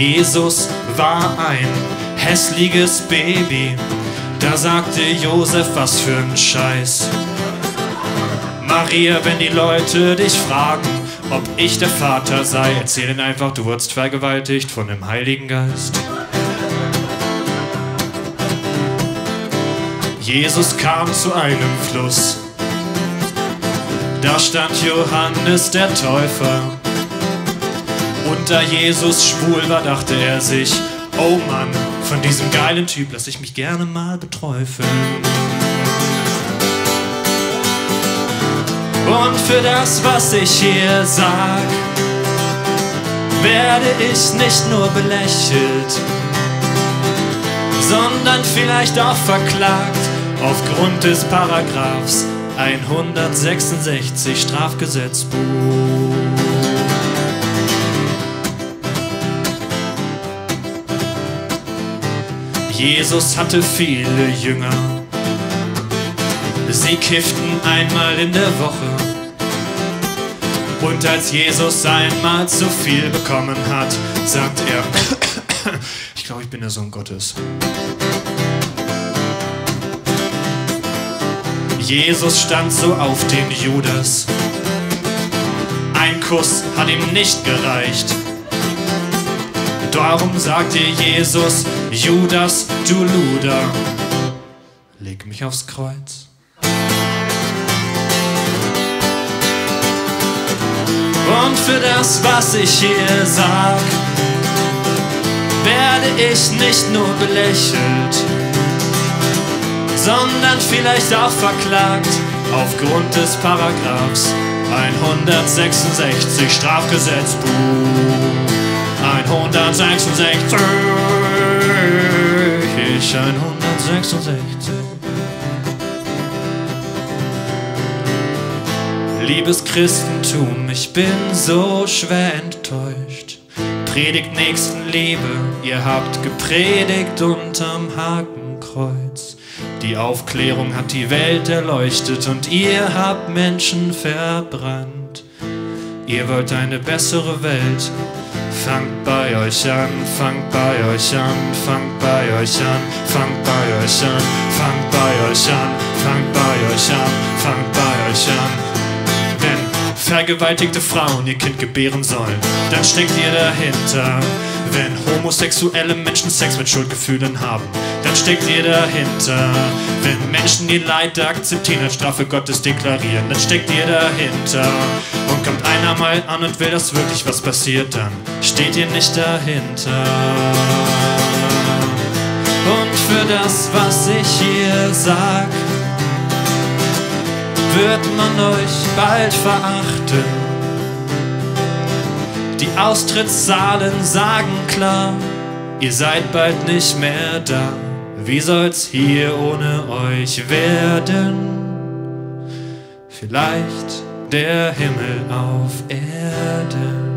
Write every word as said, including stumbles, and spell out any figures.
Jesus war ein hässliches Baby. Da sagte Josef, was für ein Scheiß. Maria, wenn die Leute dich fragen, ob ich der Vater sei, erzähl ihnen einfach, du wurdest vergewaltigt von dem Heiligen Geist. Jesus kam zu einem Fluss. Da stand Johannes der Täufer. Und da Jesus schwul war, dachte er sich, oh Mann, von diesem geilen Typ lass ich mich gerne mal beträufeln. Und für das, was ich hier sag, werde ich nicht nur belächelt, sondern vielleicht auch verklagt aufgrund des Paragraphs hundertsechsundsechzig Strafgesetzbuch. Jesus hatte viele Jünger. Sie kifften einmal in der Woche. Und als Jesus einmal zu viel bekommen hat, sagt er, ich glaube, ich bin der Sohn Gottes. Jesus stand so auf den Judas. Ein Kuss hat ihm nicht gereicht. Darum sagte Jesus, Judas, du Luder, leg mich aufs Kreuz. Und für das, was ich hier sag, werde ich nicht nur belächelt, sondern vielleicht auch verklagt aufgrund des Paragraphs hundertsechsundsechzig Strafgesetzbuch. hundertsechsundsechzig, hundertsechsundsechzig. Liebes Christentum, ich bin so schwer enttäuscht. Predigt Nächstenliebe, ihr habt gepredigt unterm Hakenkreuz. Die Aufklärung hat die Welt erleuchtet und ihr habt Menschen verbrannt. Ihr wollt eine bessere Welt. Fangt bei euch an, fangt bei euch an, fangt bei euch an, fangt bei euch an, fangt bei euch an, fangt bei euch an, fangt bei euch an. Wenn vergewaltigte Frauen ihr Kind gebären sollen, dann steckt ihr dahinter. Wenn homosexuelle Menschen Sex mit Schuldgefühlen haben, dann steckt ihr dahinter. Wenn Menschen ihr Leid akzeptieren, als Strafe Gottes deklarieren, dann steckt ihr dahinter. Und kommt einer mal an und will, dass wirklich was passiert, dann steht ihr nicht dahinter. Und für das, was ich hier sag, wird man euch bald verachten. Die Austrittszahlen sagen klar, ihr seid bald nicht mehr da. Wie soll's hier ohne euch werden? Vielleicht der Himmel auf Erden.